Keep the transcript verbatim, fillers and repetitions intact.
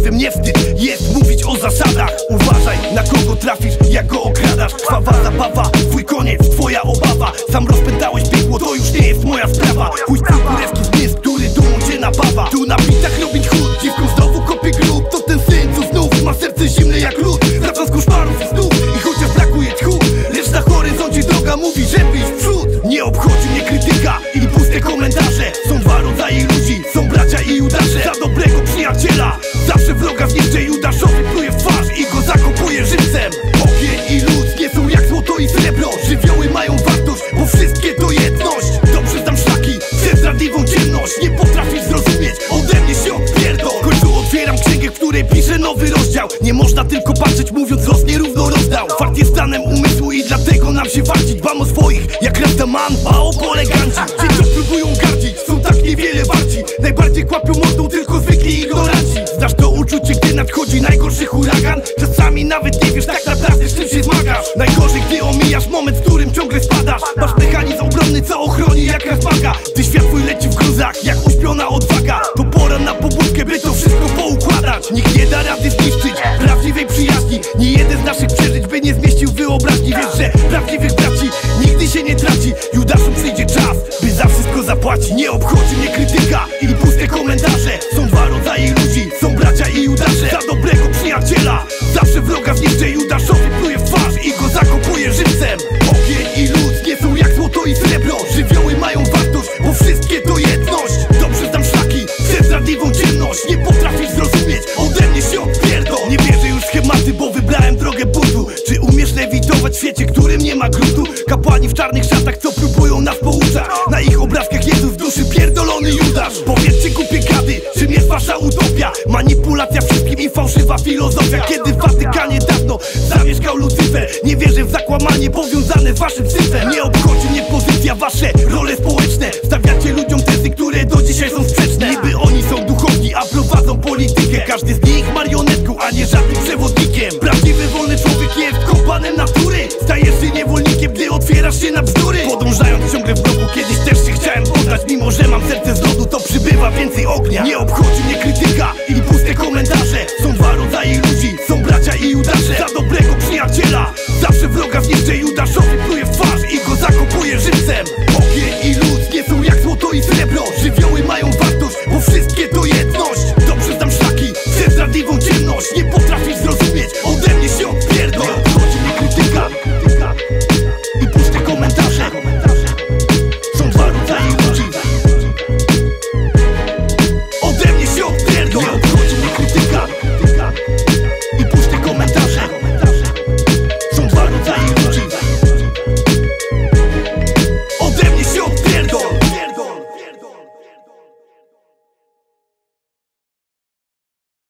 prawdziwym nie wstyd jest mówić o zasadach. Uważaj, na kogo trafisz, jak go okradasz. Krwawa zabawa, twój koniec, twoja obawa. Sam rozpętałeś piekło, to już nie jest moja sprawa. Pójdź twój kurewski zmysł, który dumą cię napawa. Tu na bitach Robin Hood, dziwką znowu kopie grób. To ten syn, co znów ma serce zimne jak lód. Wraca z koszmarów i snów i chociaż brakuje tchu, lecz na horyzoncie droga mówi, żeby iść w przód. Nie obchodzi mnie krytyka i puste komentarze. Są dwa rodzaje ludzi, są bracia i Judasze. Za dobrego przyjaciela zawsze wroga zniszczę. Judaszowi pluje w twarz i go zakopuje żywcem. Ogień i lód nie są jak złoto i srebro. Żywioły mają wartość, bo wszystkie to jedność. Dobrze znam szlaki przez zdradliwą ciemność. Nie potrafisz zrozumieć, ode mnie się odpierdol. W końcu otwieram księgę, w której piszę nowy rozdział. Nie można tylko patrzeć, mówiąc los nierówno rozdał. Fart jest stanem umysłu i dlatego nam się walczyć. Dbam o swoich, jak Rastaman, a o poleganci. Ci co próbują gardzić, są tak niewiele warci. Najbardziej kłapią mordą tylko zwykli ignoranci. Znasz to uczucie, gdy nadchodzi najgorszy huragan? Czasami nawet nie wiesz tak naprawdę, z czym się zmagasz. Najgorzej, gdy omijasz moment, w którym ciągle spadasz. Masz mechanizm obronny, co ochroni jak razmaga. Gdy świat twój leci w gruzach, jak uśpiona odwaga, to pora na pobudkę, by to wszystko poukładać. Nikt nie da rady zniszczyć prawdziwej przyjaźni. Nie jeden z naszych przeżyć by nie zmieścił wyobraźni. Wiesz, że prawdziwych braci nigdy się nie traci. Judaszom przyjdzie czas, by za wszystko zapłacić. Nie obchodzi mnie krytyka i puste komentarze. Są dwa rodzaje ludzi, są bracia i Judasze. Za dobrego przyjaciela zawsze wroga zniszczę. Judaszowi pluje w twarz i go zakopuje żywcem. Ogień i lód nie są jak złoto i srebro. Żywioły mają wartość, bo wszystkie to jedność. Dobrze znam szlaki przez zdradliwą ciemność. Nie potrafisz zrozumieć, ode mnie się odpierdol. Nie wierzę już w schematy, bo wybrałem drogę buntu. Czy umiesz lewitować w świecie, którym nie ma gruntu? Kapłani w czarnych szatach, co próbują nas pouczać. Na ich obrazkach Jezus w duszy pierdolony Judasz. Powiedzcie głupie gady, czym jest wasza utopia? Manipulacja wszystkim i fałszywa filozofia. Kiedy w Watykanie dawno zamieszkał Lucyfer. Nie wierzę w zakłamanie powiązane z waszym syfem. Nie obchodzi mnie pozycja, wasze role społeczne. Stawiacie ludziom tezy, które do dzisiaj są sprzeczne. Niby oni są duchowni, a prowadzą politykę. Każdy z nich marionetką, a nie żadnym przewodnikiem. Prawdziwy wolny człowiek jest kompanem natury. Stajesz się niewolnikiem, gdy otwierasz się na bzdury. Podążając ciągle w drogu, kiedyś też się chciałem poddać. Mimo że mam serce z lodu, to przybywa więcej ognia. Nie obchodzi mnie krytyka i puste komentarze. Są dwa rodzaje ludzi, są bracia i Judasze. Za dobrego przyjaciela